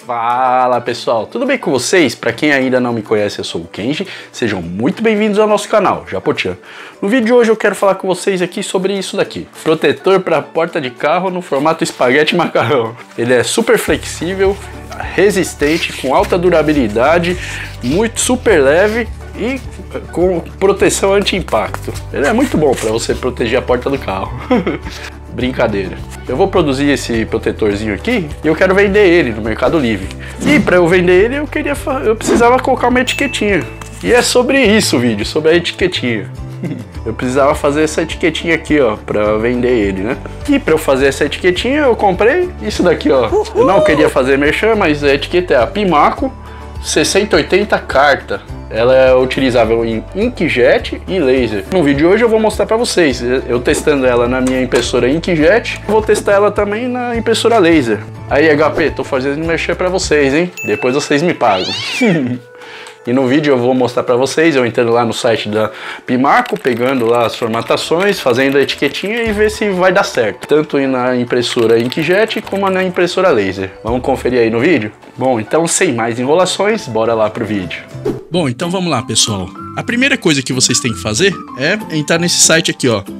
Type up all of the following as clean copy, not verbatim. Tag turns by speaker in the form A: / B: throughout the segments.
A: Fala pessoal, tudo bem com vocês? Para quem ainda não me conhece, eu sou o Kenji, sejam muito bem-vindos ao nosso canal, Japochan. No vídeo de hoje eu quero falar com vocês aqui sobre isso daqui, protetor para porta de carro no formato espaguete macarrão. Ele é super flexível, resistente, com alta durabilidade, super leve e com proteção anti-impacto. Ele é muito bom para você proteger a porta do carro. Brincadeira. Eu vou produzir esse protetorzinho aqui e eu quero vender ele no Mercado Livre. E para eu vender ele eu precisava colocar uma etiquetinha. E é sobre isso o vídeo, sobre a etiquetinha. Eu precisava fazer essa etiquetinha aqui, ó, para vender ele, né? E para eu fazer essa etiquetinha eu comprei isso daqui, ó. Eu não queria fazer merchan, mas a etiqueta é a Pimaco 6080 carta. Ela é utilizável em inkjet e laser. No vídeo de hoje eu vou mostrar para vocês, eu testando ela na minha impressora inkjet, vou testar ela também na impressora laser. Aí HP, tô fazendo merchan para vocês, hein? Depois vocês me pagam. E no vídeo eu vou mostrar para vocês, eu entrando lá no site da Pimaco, pegando lá as formatações, fazendo a etiquetinha e ver se vai dar certo. Tanto na impressora inkjet como na impressora laser. Vamos conferir aí no vídeo? Bom, então sem mais enrolações, bora lá pro vídeo.
B: Bom, então vamos lá pessoal. A primeira coisa que vocês têm que fazer é entrar nesse site aqui, ó,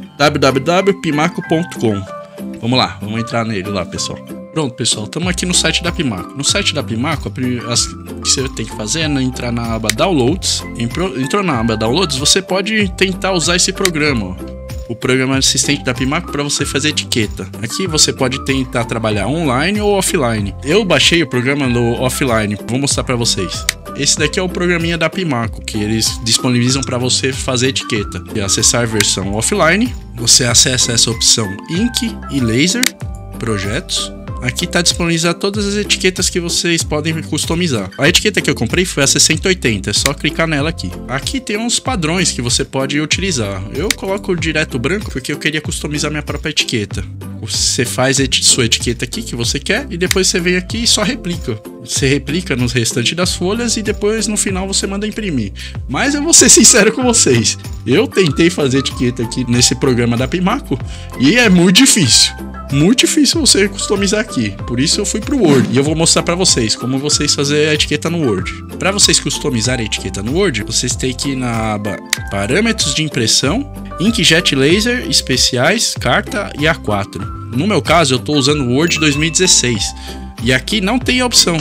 B: www.pimaco.com. Vamos lá, vamos entrar nele lá pessoal. Pronto pessoal, estamos aqui no site da Pimaco. No site da Pimaco, o que você tem que fazer é entrar na aba Downloads. Entrou na aba Downloads, você pode tentar usar esse programa, ó, o programa assistente da Pimaco, para você fazer etiqueta. Aqui você pode tentar trabalhar online ou offline. Eu baixei o programa no offline, vou mostrar para vocês. Esse daqui é o programinha da Pimaco, que eles disponibilizam para você fazer etiqueta. E acessar a versão offline, você acessa essa opção Ink e Laser, projetos. Aqui está disponibilizado todas as etiquetas que vocês podem customizar. A etiqueta que eu comprei foi a 6080, é só clicar nela aqui. Aqui tem uns padrões que você pode utilizar. Eu coloco direto branco porque eu queria customizar minha própria etiqueta. Você faz sua etiqueta aqui que você quer e depois você vem aqui e só replica. Você replica no restante das folhas e depois no final você manda imprimir. Mas eu vou ser sincero com vocês, eu tentei fazer etiqueta aqui nesse programa da Pimaco e é muito difícil. Muito difícil você customizar aqui, por isso eu fui pro Word e eu vou mostrar para vocês como vocês fazer a etiqueta no Word. Para vocês customizarem a etiqueta no Word, vocês têm que ir na aba Parâmetros de impressão, Inkjet Laser, Especiais, Carta e A4. No meu caso eu estou usando o Word 2016 e aqui não tem a opção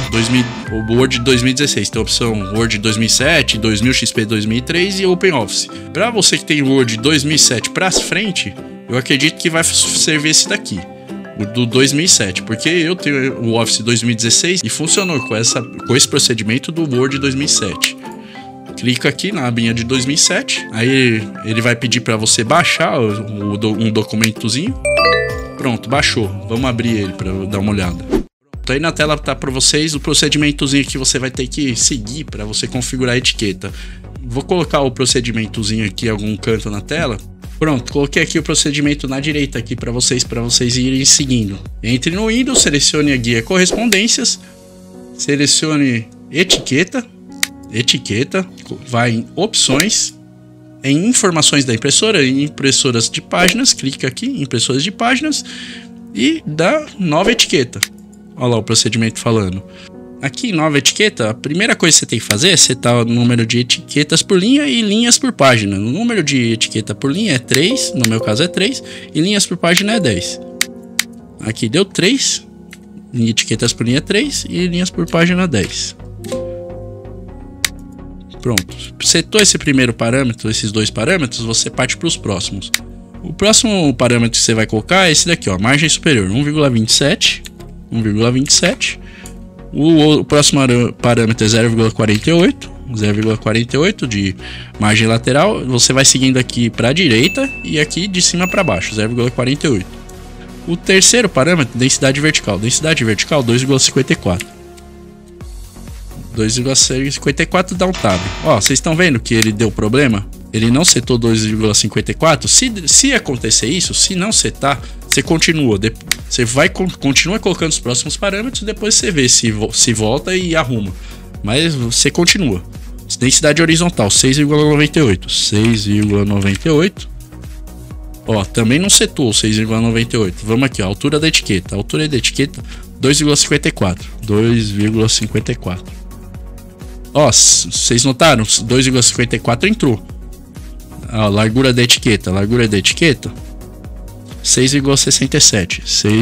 B: o Word 2016, tem a opção Word 2007, 2000 XP 2003 e OpenOffice. Para você que tem o Word 2007 para frente, eu acredito que vai servir esse daqui, o do 2007, porque eu tenho o Office 2016 e funcionou com esse procedimento do Word 2007. Clica aqui na abinha de 2007, aí ele vai pedir para você baixar um documentozinho. Pronto, baixou. Vamos abrir ele para dar uma olhada. Aí na tela tá para vocês o procedimentozinho que você vai ter que seguir para você configurar a etiqueta. Vou colocar o procedimentozinho aqui em algum canto na tela. Pronto, coloquei aqui o procedimento na direita aqui para vocês irem seguindo. Entre no Windows, selecione a guia correspondências, selecione etiqueta, vai em opções, em informações da impressora, em impressoras de páginas, clica aqui em impressoras de páginas e dá nova etiqueta. Olha lá o procedimento falando. Aqui em nova etiqueta, a primeira coisa que você tem que fazer é setar o número de etiquetas por linha e linhas por página. O número de etiqueta por linha é 3, no meu caso é 3, e linhas por página é 10. Aqui deu 3, etiquetas por linha é 3 e linhas por página 10. Pronto, setou esse primeiro parâmetro, esses dois parâmetros, você parte para os próximos. O próximo parâmetro que você vai colocar é esse daqui, ó, margem superior, 1,27. O próximo parâmetro é 0,48 de margem lateral. Você vai seguindo aqui para a direita e aqui de cima para baixo, 0,48. O terceiro parâmetro, densidade vertical. Densidade vertical, 2,54. 2,54 dá um tab. Ó, vocês estão vendo que ele deu problema? Ele não setou 2,54. Se acontecer isso, se não setar, você continua. Você continua colocando os próximos parâmetros, depois você vê se volta e arruma. Mas você continua. Densidade horizontal, 6,98. 6,98. Ó, também não setou 6,98. Vamos aqui, ó, altura da etiqueta. A altura da etiqueta 2,54. 2,54. Ó, vocês notaram? 2,54 entrou. Ó, largura da etiqueta. Largura da etiqueta. 6,67.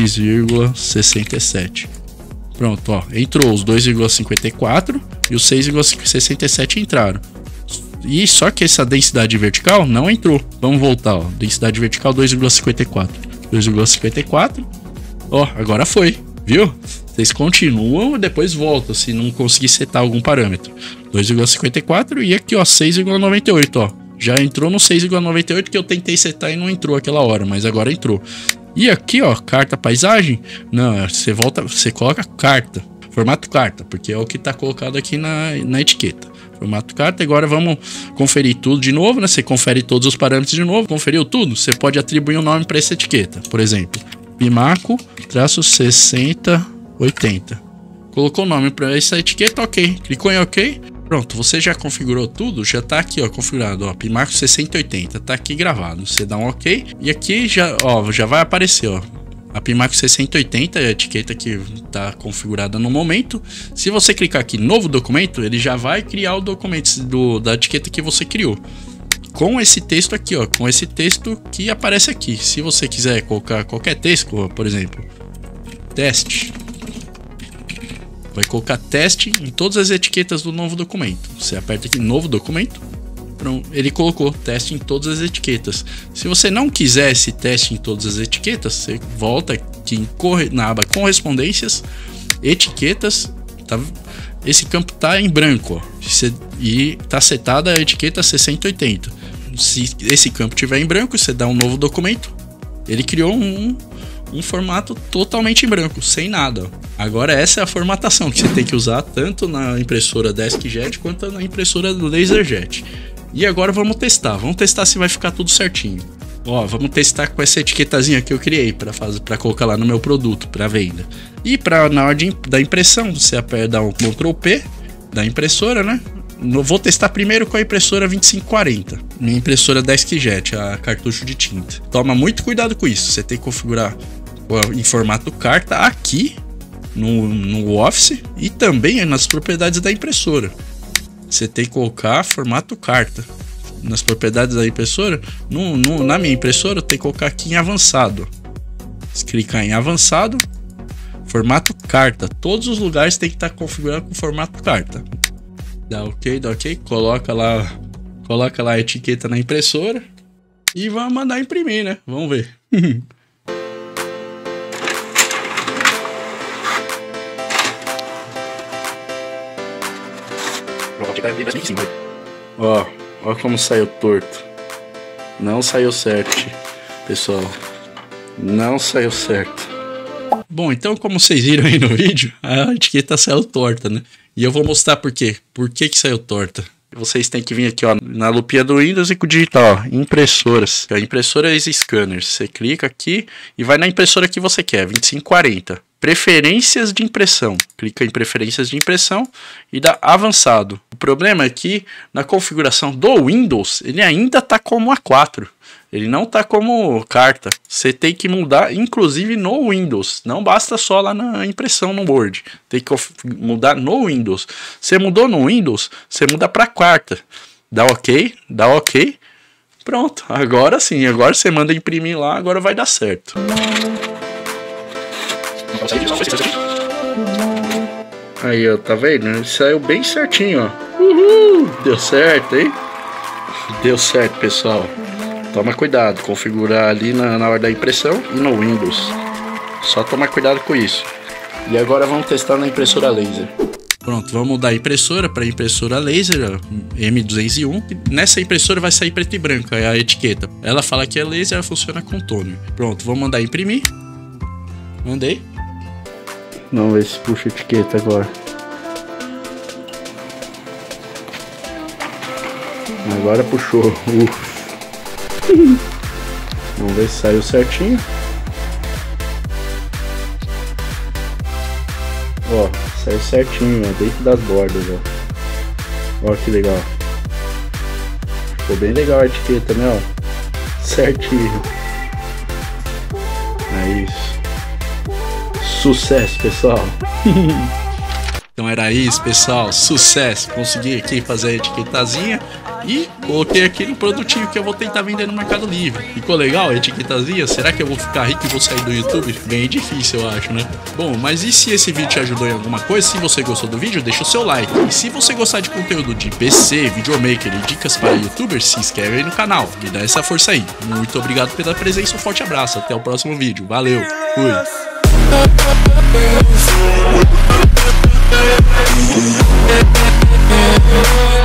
B: 6,67. Pronto, ó. Entrou os 2,54 e os 6,67 entraram. E só que essa densidade vertical não entrou. Vamos voltar, ó. Densidade vertical 2,54. 2,54. Ó, agora foi. Viu? Vocês continuam e depois voltam se não conseguir setar algum parâmetro. 2,54 e aqui, ó, 6,98, ó. Já entrou no 6,98 que eu tentei setar e não entrou aquela hora, mas agora entrou. E aqui, ó, carta paisagem. Não, você volta, você coloca carta. Formato carta, porque é o que tá colocado aqui na etiqueta. Formato carta. Agora vamos conferir tudo de novo, né? Você confere todos os parâmetros de novo. Conferiu tudo? Você pode atribuir um nome para essa etiqueta. Por exemplo, Pimaco-6080. Colocou o nome para essa etiqueta, ok. Clicou em ok. Pronto, você já configurou tudo, já tá aqui, ó, configurado, ó, Pimaco 6080, tá aqui gravado. Você dá um ok e aqui já, ó, já vai aparecer, ó, a Pimaco 6080, a etiqueta que tá configurada no momento. Se você clicar aqui novo documento, ele já vai criar o documento da etiqueta que você criou. Com esse texto aqui, ó, com esse texto que aparece aqui. Se você quiser colocar qualquer texto, ó, por exemplo, teste. Vai colocar teste em todas as etiquetas do novo documento. Você aperta aqui novo documento. Pronto, ele colocou teste em todas as etiquetas. Se você não quiser esse teste em todas as etiquetas, você volta aqui na aba correspondências, etiquetas. Tá, esse campo tá em branco, ó, e tá setada a etiqueta 6080. Se esse campo tiver em branco, você dá um novo documento. Ele criou um formato totalmente em branco, sem nada. Agora essa é a formatação que você tem que usar tanto na impressora DeskJet quanto na impressora LaserJet. E agora vamos testar se vai ficar tudo certinho. Ó, vamos testar com essa etiquetazinha que eu criei para colocar lá no meu produto para venda. E na hora da impressão, você aperta o Ctrl P da impressora, né? Vou testar primeiro com a impressora 2540, minha impressora DeskJet, a cartucho de tinta. Toma muito cuidado com isso, você tem que configurar em formato carta aqui no Office e também nas propriedades da impressora. Você tem que colocar formato carta nas propriedades da impressora. Na minha impressora eu tenho que colocar aqui em avançado. Se clicar em avançado, formato carta. Todos os lugares tem que estar configurado com formato carta. Dá ok, coloca lá a etiqueta na impressora e vamos mandar imprimir, né? Vamos ver. Ó como saiu torto. Não saiu certo, pessoal. Não saiu certo. Bom, então como vocês viram aí no vídeo, a etiqueta saiu torta, né? E eu vou mostrar por quê. Por que saiu torta? Vocês têm que vir aqui, ó, na lupinha do Windows e digitar, ó, impressoras. A impressora Scanners. Você clica aqui e vai na impressora que você quer, 2540. Preferências de impressão. Clica em preferências de impressão e dá avançado. O problema é que na configuração do Windows, ele ainda está como A4. Ele não está como carta. Você tem que mudar, inclusive no Windows. Não basta só lá na impressão no Word. Tem que mudar no Windows. Você mudou no Windows, você muda para carta. Dá ok. Pronto. Agora sim. Agora você manda imprimir lá. Agora vai dar certo. Aí, ó. Tá vendo? Saiu bem certinho, ó. Uhul! Deu certo, hein? Deu certo, pessoal. Toma cuidado, configurar ali na hora da impressão e no Windows. Só tomar cuidado com isso. E agora vamos testar na impressora laser. Pronto, vamos mudar a impressora para impressora laser M201. Nessa impressora vai sair preto e branco a etiqueta. Ela fala que é laser, ela funciona com tônio. Pronto, vou mandar imprimir. Mandei. Vamos ver se puxa a etiqueta agora. Agora puxou. Vamos ver se saiu certinho. Ó, saiu certinho, ó, dentro das bordas, ó. Ó que legal. Ficou bem legal a etiqueta, né, ó. Certinho. É isso.
A: Sucesso, pessoal.
B: Então era isso, pessoal. Sucesso. Consegui aqui fazer a etiquetazinha e coloquei aqui no produtinho que eu vou tentar vender no Mercado Livre. Ficou legal a etiquetazinha? Será que eu vou ficar rico e vou sair do YouTube? Bem difícil, eu acho, né? Bom, mas e se esse vídeo te ajudou em alguma coisa? Se você gostou do vídeo, deixa o seu like. E se você gostar de conteúdo de PC, videomaker e dicas para youtubers, se inscreve aí no canal. Me dá essa força aí. Muito obrigado pela presença, um forte abraço. Até o próximo vídeo. Valeu. Fui.
C: Yeah.